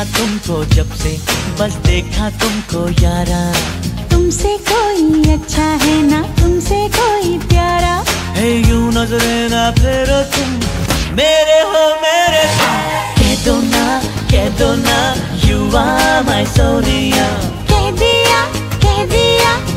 देखा तुमको जब से, बस देखा तुमको यारा। तुमसे कोई अच्छा है ना, तुमसे कोई प्यारा है, यूं नजरे ना फेरो तुम, मेरे हो मेरे तुम। कह दो ना, you are my सोनिया। कह दिया